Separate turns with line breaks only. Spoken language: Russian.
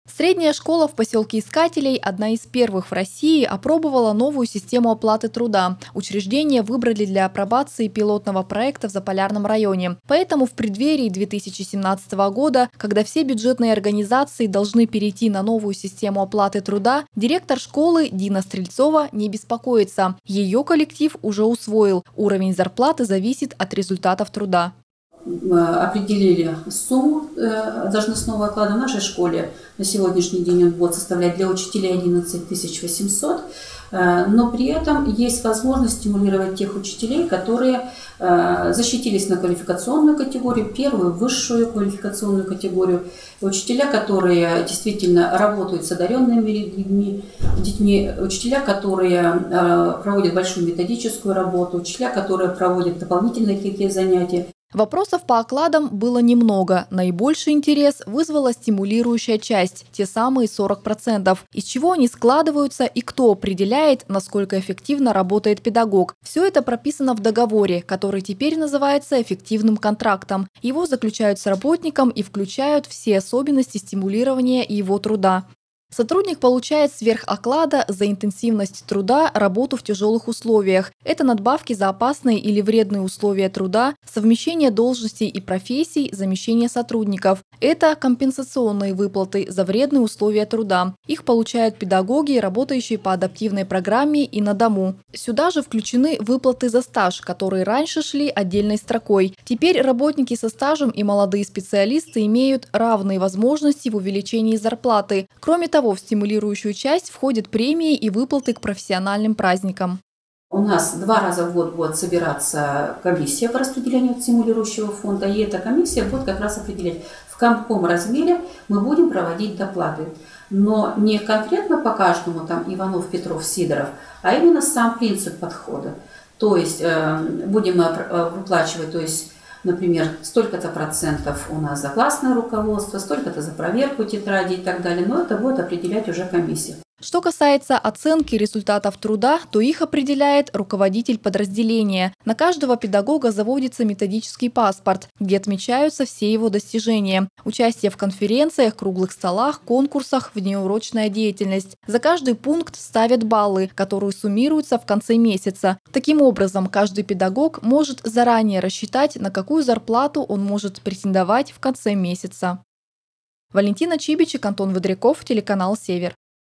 Средняя школа в поселке Искателей, одна из первых в России, опробовала новую систему оплаты труда. Учреждение выбрали для апробации пилотного проекта в Заполярном районе. Поэтому в преддверии 2017 года, когда все бюджетные организации должны перейти на новую систему оплаты труда, директор школы Дина Стрельцова не беспокоится. Ее коллектив уже усвоил. Уровень зарплаты зависит от результатов труда.
Определили сумму должностного оклада в нашей школе. На сегодняшний день он будет составлять для учителей 11 800, но при этом есть возможность стимулировать тех учителей, которые защитились на квалификационную категорию, первую, высшую квалификационную категорию. Учителя, которые действительно работают с одаренными детьми, учителя, которые проводят большую методическую работу, учителя, которые проводят дополнительные какие-то занятия.
Вопросов по окладам было немного. Наибольший интерес вызвала стимулирующая часть, те самые 40%. Из чего они складываются и кто определяет, насколько эффективно работает педагог. Все это прописано в договоре, который теперь называется эффективным контрактом. Его заключают с работником и включают все особенности стимулирования его труда. Сотрудник получает сверх оклада за интенсивность труда, работу в тяжелых условиях. Это надбавки за опасные или вредные условия труда, совмещение должностей и профессий, замещение сотрудников. Это компенсационные выплаты за вредные условия труда. Их получают педагоги, работающие по адаптивной программе и на дому. Сюда же включены выплаты за стаж, которые раньше шли отдельной строкой. Теперь работники со стажем и молодые специалисты имеют равные возможности в увеличении зарплаты. Кроме того, в стимулирующую часть входят премии и выплаты к профессиональным праздникам.
У нас 2 раза в год будет собираться комиссия по распределению стимулирующего фонда, и эта комиссия будет как раз определять, в каком размере мы будем проводить доплаты. Но не конкретно по каждому, там, Иванов, Петров, Сидоров, а именно сам принцип подхода. То есть будем выплачивать, то есть, например, столько-то процентов у нас за классное руководство, столько-то за проверку тетради и так далее, но это будет определять уже комиссия.
Что касается оценки результатов труда, то их определяет руководитель подразделения. На каждого педагога заводится методический паспорт, где отмечаются все его достижения. Участие в конференциях, круглых столах, конкурсах, внеурочная деятельность. За каждый пункт ставят баллы, которые суммируются в конце месяца. Таким образом, каждый педагог может заранее рассчитать, на какую зарплату он может претендовать в конце месяца. Валентина Чибичек, Антон Выдряков, телеканал «Север».